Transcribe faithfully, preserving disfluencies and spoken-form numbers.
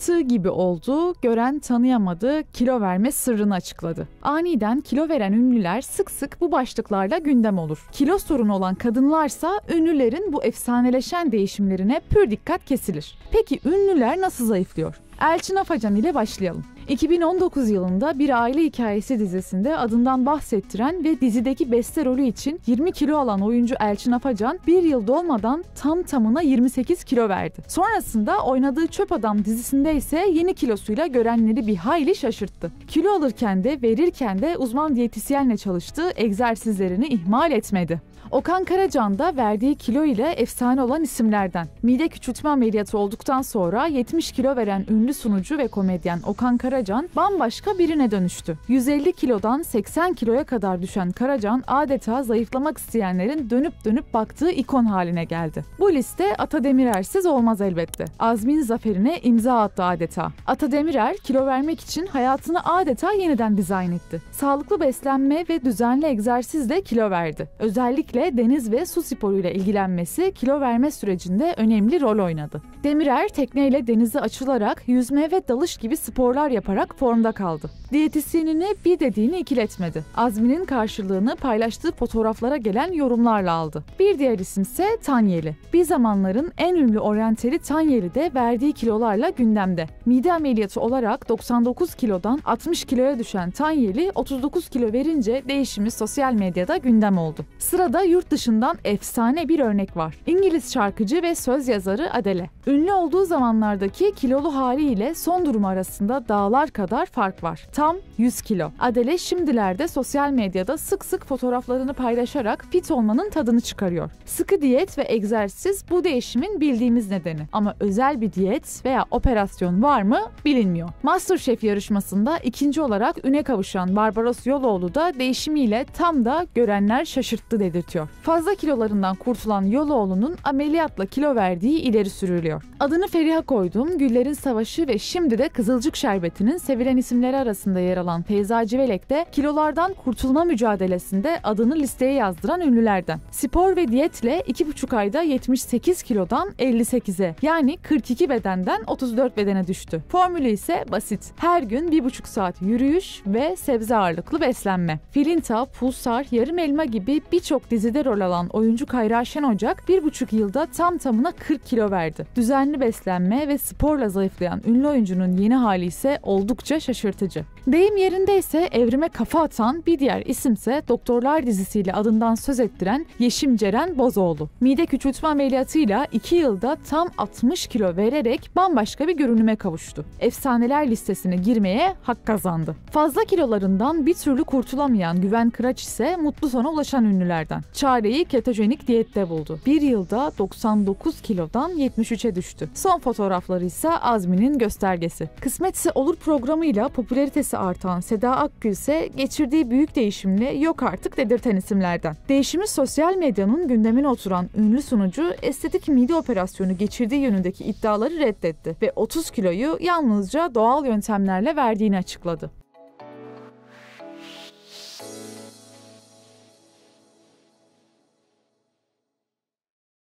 Şaşırttığı gibi oldu, gören tanıyamadı, kilo verme sırrını açıkladı. Aniden kilo veren ünlüler sık sık bu başlıklarla gündem olur. Kilo sorunu olan kadınlarsa ünlülerin bu efsaneleşen değişimlerine pür dikkat kesilir. Peki ünlüler nasıl zayıflıyor? Elçin Afacan ile başlayalım. iki bin on dokuz yılında Bir Aile Hikayesi dizisinde adından bahsettiren ve dizideki beste rolü için yirmi kilo alan oyuncu Elçin Afacan bir yıl dolmadan tam tamına yirmi sekiz kilo verdi. Sonrasında oynadığı Çöp Adam dizisinde ise yeni kilosuyla görenleri bir hayli şaşırttı. Kilo alırken de verirken de uzman diyetisyenle çalıştığı egzersizlerini ihmal etmedi. Okan Karacan da verdiği kilo ile efsane olan isimlerden. Mide küçültme ameliyatı olduktan sonra yetmiş kilo veren ünlü sunucu ve komedyen Okan Karacan bambaşka birine dönüştü. yüz elli kilodan seksen kiloya kadar düşen Karacan adeta zayıflamak isteyenlerin dönüp dönüp baktığı ikon haline geldi. Bu liste Ata Demirer'siz olmaz elbette. Azmin zaferine imza attı adeta. Ata Demirer kilo vermek için hayatını adeta yeniden dizayn etti. Sağlıklı beslenme ve düzenli egzersizle kilo verdi. Özellikle deniz ve su sporuyla ilgilenmesi kilo verme sürecinde önemli rol oynadı. Demirer tekneyle denize açılarak yüzme ve dalış gibi sporlar yaparak formda kaldı. Diyetisyenine bir dediğini ikiletmedi. Azminin karşılığını paylaştığı fotoğraflara gelen yorumlarla aldı. Bir diğer isimse Tanyeli. Bir zamanların en ünlü oryantali Tanyeli de verdiği kilolarla gündemde. Mide ameliyatı olarak doksan dokuz kilodan altmış kiloya düşen Tanyeli otuz dokuz kilo verince değişimi sosyal medyada gündem oldu. Sırada yurt dışından efsane bir örnek var. İngiliz şarkıcı ve söz yazarı Adele. Ünlü olduğu zamanlardaki kilolu haliyle son durumu arasında dağlar kadar fark var. Tam yüz kilo. Adele şimdilerde sosyal medyada sık sık fotoğraflarını paylaşarak fit olmanın tadını çıkarıyor. Sıkı diyet ve egzersiz bu değişimin bildiğimiz nedeni. Ama özel bir diyet veya operasyon var mı bilinmiyor. MasterChef yarışmasında ikinci olarak üne kavuşan Barbaros Yoloğlu da değişimiyle tam da görenler şaşırttı dedirtiyor. Fazla kilolarından kurtulan Yoloğlu'nun ameliyatla kilo verdiği ileri sürülüyor. Adını Feriha koydum, Güllerin Savaşı ve şimdi de Kızılcık Şerbeti'nin sevilen isimleri arasında yer alan Feyza Civelek de kilolardan kurtulma mücadelesinde adını listeye yazdıran ünlülerden. Spor ve diyetle iki buçuk ayda yetmiş sekiz kilodan elli sekize yani kırk iki bedenden otuz dört bedene düştü. Formülü ise basit. Her gün bir buçuk saat yürüyüş ve sebze ağırlıklı beslenme. Filinta, Pulsar, Yarım Elma gibi birçok dizide rol alan oyuncu Kayra Şenocak bir buçuk yılda tam tamına kırk kilo verdi. Düzenli beslenme ve sporla zayıflayan ünlü oyuncunun yeni hali ise oldukça şaşırtıcı. Deyim yerindeyse evrime kafa atan bir diğer isimse Doktorlar dizisiyle adından söz ettiren Yeşim Ceren Bozoğlu. Mide küçültme ameliyatıyla iki yılda tam altmış kilo vererek bambaşka bir görünüme kavuştu. Efsaneler listesine girmeye hak kazandı. Fazla kilolarından bir türlü kurtulamayan Güven Kıraç ise mutlu sona ulaşan ünlülerden. Çareyi ketojenik diyette buldu. Bir yılda doksan dokuz kilodan yetmiş üçe düştü. Son fotoğrafları ise azminin göstergesi. Kısmetse Olur programıyla popülaritesi artan Seda Akgül ise geçirdiği büyük değişimle yok artık dedirten isimlerden. Değişimi sosyal medyanın gündemine oturan ünlü sunucu estetik mide operasyonu geçirdiği yönündeki iddiaları reddetti ve otuz kiloyu yalnızca doğal yöntemlerle verdiğini açıkladı.